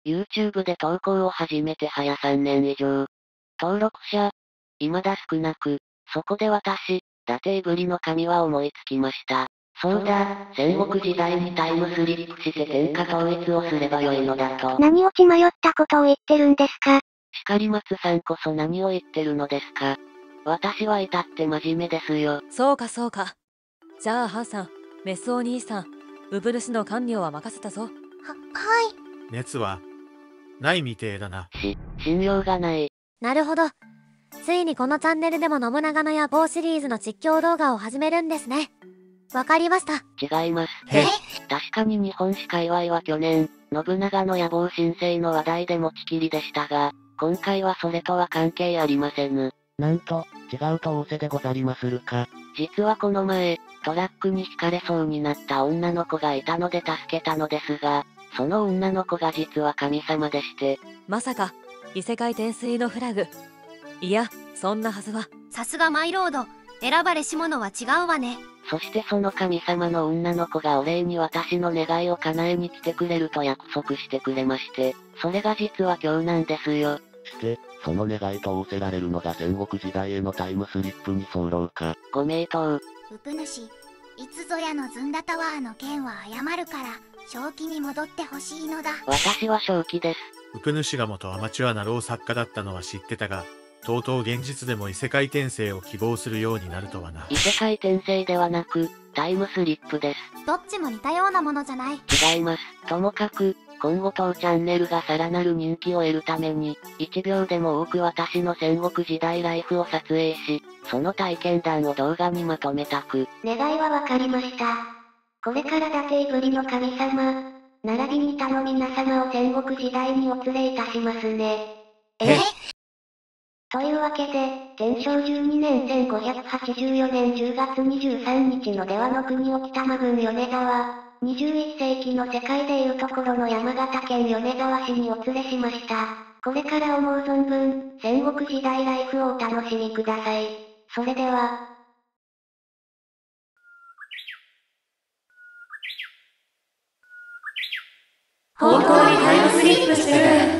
YouTube で投稿を始めて早3年以上。登録者、未だ少なく、そこで私、伊達いぶりの神は思いつきました。そうだ、戦国時代にタイムスリップして天下統一をすればよいのだと。 何を血迷ったことを言ってるんですか？ 光松さんこそ何を言ってるのですか？私は至って真面目ですよ。 そうかそうか。じゃあハンさん、メスお兄さん、ウブ主の官僚は任せたぞ。 はい。 熱は、ないみてえだな。 信用がない。 なるほど。ついにこのチャンネルでも信長の野望シリーズの実況動画を始めるんですね。わかりました。 違います。 へっ。 確かに日本史界隈は去年、信長の野望申請の話題で持ちきりでしたが、今回はそれとは関係ありませぬ。 なんと、違うと仰せでござりまするか。 実はこの前、トラックにひかれそうになった女の子がいたので助けたのですが、その女の子が実は神様でして。 まさか、異世界転生のフラグ。いや、そんなはずは。 さすがマイロード。選ばれし者は違うわね。 そしてその神様の女の子がお礼に私の願いを叶えに来てくれると約束してくれまして、それが実は今日なんですよ。 して、その願いと仰せられるのが戦国時代へのタイムスリップに候か。 ご名答。 ウプ主、いつぞやのずんだタワーの件は謝るから、正気に戻ってほしいのだ。 私は正気です。 ウプ主が元アマチュアな老作家だったのは知ってたが、とうとう現実でも異世界転生を希望するようになるとはな。 異世界転生ではなく、タイムスリップです。 どっちも似たようなものじゃない。 違います。ともかく、今後当チャンネルがさらなる人気を得るために、1秒でも多く私の戦国時代ライフを撮影し、その体験談を動画にまとめたく。 願いはわかりました。これから伊達いぶりの神様、並びに他の皆様を戦国時代にお連れいたしますね。というわけで、天正12年1584年10月23日の出羽の国沖玉郡米沢、21世紀の世界でいうところの山形県米沢市にお連れしました。これから思う存分、戦国時代ライフをお楽しみください。それでは。 本当にタイムスリップしてる。